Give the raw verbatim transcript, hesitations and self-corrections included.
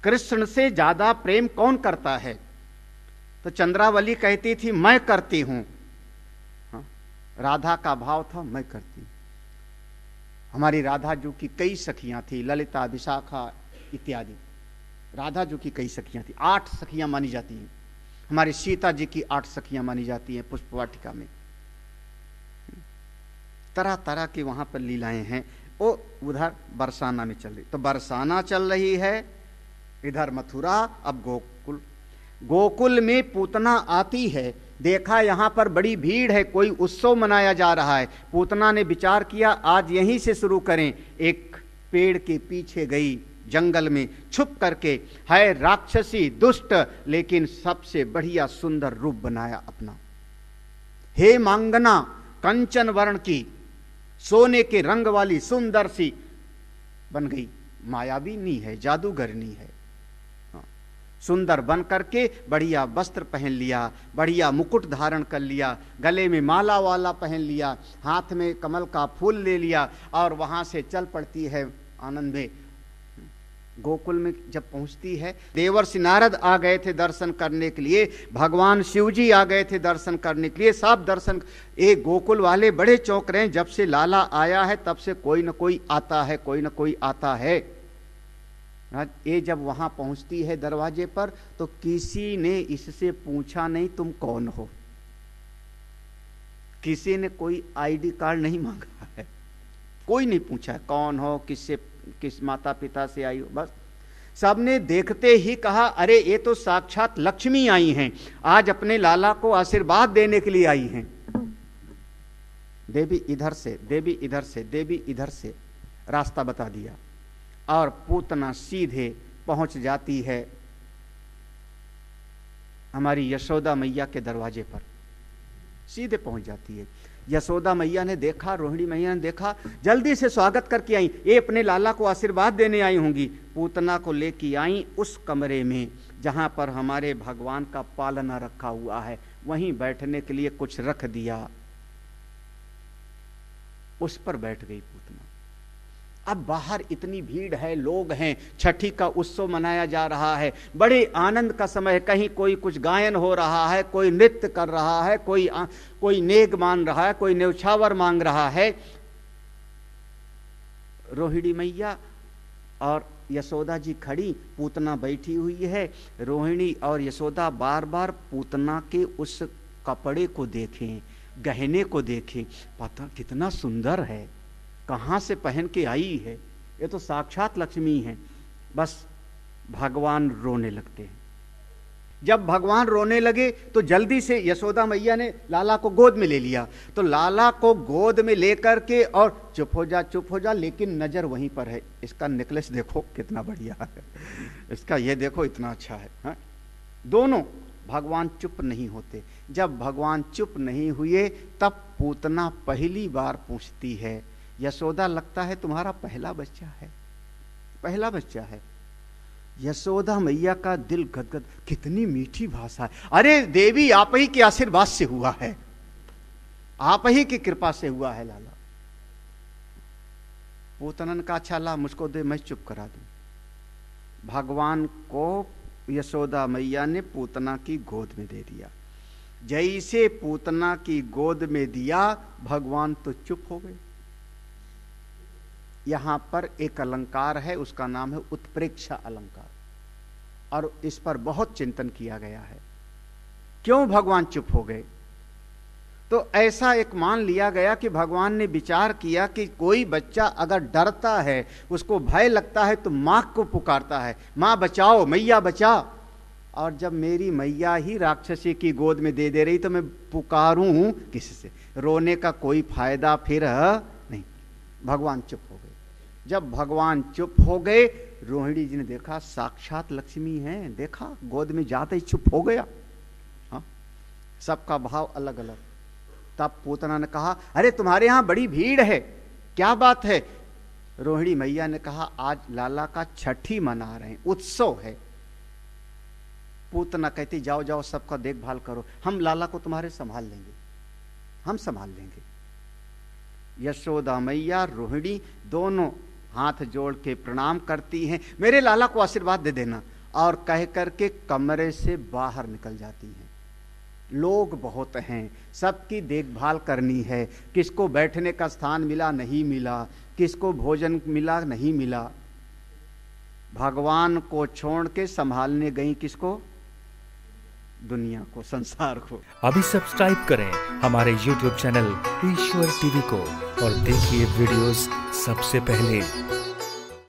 कृष्ण से ज्यादा प्रेम कौन करता है? तो चंद्रावली कहती थी मैं करती हूं। हाँ? राधा का भाव था मैं करती हूं। हमारी राधा जो की कई सखियां थी, ललिता, विशाखा इत्यादि। राधा जो की कई सखियां थी, आठ सखियां मानी जाती हैं। हमारी सीता जी की आठ सखियां मानी जाती हैं पुष्प वाटिका में। तरह तरह की वहां पर लीलाएं हैं। वो उधर बरसाना में चल रही, तो बरसाना चल रही है, इधर मथुरा, अब गोकुल। गोकुल में पूतना आती है, देखा यहां पर बड़ी भीड़ है, कोई उत्सव मनाया जा रहा है। पूतना ने विचार किया आज यहीं से शुरू करें। एक पेड़ के पीछे गई, जंगल में छुप करके, है राक्षसी दुष्ट लेकिन सबसे बढ़िया सुंदर रूप बनाया अपना। हे मांगना, कंचन वर्ण की, सोने के रंग वाली सुंदर सी बन गई। मायाविनी है, जादूगरनी है। हाँ। सुंदर बन करके बढ़िया वस्त्र पहन लिया, बढ़िया मुकुट धारण कर लिया, गले में माला वाला पहन लिया, हाथ में कमल का फूल ले लिया और वहां से चल पड़ती है आनंद में। गोकुल में जब पहुंचती है, देवर्षि नारद आ गए थे दर्शन करने के लिए, भगवान शिव जी आ गए थे दर्शन करने के लिए, सब दर्शन। एक गोकुल वाले बड़े चौंक रहे हैं, जब से लाला आया है तब से कोई न कोई आता है, कोई न कोई आता है। ये जब वहां पहुंचती है दरवाजे पर, तो किसी ने इससे पूछा नहीं तुम कौन हो। किसी ने कोई आईडी कार्ड नहीं मांगा है, कोई नहीं पूछा कौन हो, किससे, किस माता पिता से आई हो। बस सबने देखते ही कहा अरे ये तो साक्षात लक्ष्मी आई हैं, आज अपने लाला को आशीर्वाद देने के लिए आई हैं। देवी इधर से, देवी इधर से, देवी इधर से रास्ता बता दिया और पूतना सीधे पहुंच जाती है हमारी यशोदा मैया के दरवाजे पर, सीधे पहुंच जाती है। यशोदा मैया ने देखा, रोहिणी मैया ने देखा, जल्दी से स्वागत करके आई, ये अपने लाला को आशीर्वाद देने आई होंगी। पूतना को लेके आई उस कमरे में जहां पर हमारे भगवान का पालना रखा हुआ है, वहीं बैठने के लिए कुछ रख दिया, उस पर बैठ गई पूतना। अब बाहर इतनी भीड़ है, लोग हैं, छठी का उत्सव मनाया जा रहा है, बड़े आनंद का समय है। कहीं कोई कुछ गायन हो रहा है, कोई नृत्य कर रहा है, कोई आ, कोई नेग मान रहा है, कोई न्यौछावर मांग रहा है। रोहिणी मैया और यशोदा जी खड़ी, पूतना बैठी हुई है। रोहिणी और यशोदा बार बार पूतना के उस कपड़े को देखें, गहने को देखें, पता कितना सुंदर है, कहां से पहन के आई है, ये तो साक्षात लक्ष्मी है। बस भगवान रोने लगते हैं। जब भगवान रोने लगे तो जल्दी से यशोदा मैया ने लाला को गोद में ले लिया। तो लाला को गोद में लेकर के और चुप हो जा, चुप हो जा, लेकिन नजर वहीं पर है। इसका नेकलेस देखो कितना बढ़िया है, इसका ये देखो इतना अच्छा है, हा? दोनों भगवान चुप नहीं होते। जब भगवान चुप नहीं हुए तब पूतना पहली बार पूछती है, यशोदा लगता है तुम्हारा पहला बच्चा है, पहला बच्चा है। यशोदा मैया का दिल गदगद, कितनी मीठी भाषा है। अरे देवी आप ही के आशीर्वाद से हुआ है, आप ही की कृपा से हुआ है लाला। पूतनन का अच्छा ला मुझको दे, मैं चुप करा दूं। भगवान को यशोदा मैया ने पूतना की गोद में दे दिया। जैसे पूतना की गोद में दिया, भगवान तो चुप हो गए। यहां पर एक अलंकार है, उसका नाम है उत्प्रेक्षा अलंकार, और इस पर बहुत चिंतन किया गया है। क्यों भगवान चुप हो गए? तो ऐसा एक मान लिया गया कि भगवान ने विचार किया कि कोई बच्चा अगर डरता है, उसको भय लगता है, तो मां को पुकारता है, मां बचाओ, मैया बचा। और जब मेरी मैया ही राक्षसी की गोद में दे दे रही तो मैं पुकारूं किससे? रोने का कोई फायदा फिर नहीं। भगवान चुप हो गए। जब भगवान चुप हो गए, रोहिणी जी ने देखा साक्षात लक्ष्मी है, देखा गोद में जाते ही चुप हो गया। हाँ, सबका भाव अलग अलग। तब पूतना ने कहा अरे तुम्हारे यहां बड़ी भीड़ है, क्या बात है? रोहिणी मैया ने कहा आज लाला का छठी मना रहे हैं, उत्सव है। पूतना कहती जाओ जाओ सबका देखभाल करो, हम लाला को तुम्हारे संभाल लेंगे, हम संभाल लेंगे। यशोदा मैया रोहिणी दोनों हाथ जोड़ के प्रणाम करती हैं, मेरे लाला को आशीर्वाद दे देना, और कह करके कमरे से बाहर निकल जाती हैं। लोग बहुत हैं, सबकी देखभाल करनी है, किसको बैठने का स्थान मिला नहीं मिला, किसको भोजन मिला नहीं मिला, भगवान को छोड़ के संभालने गई किसको? दुनिया को, संसार को। अभी सब्सक्राइब करें हमारे यूट्यूब चैनल ईश्वर टीवी को और देखिए वीडियोस सबसे पहले।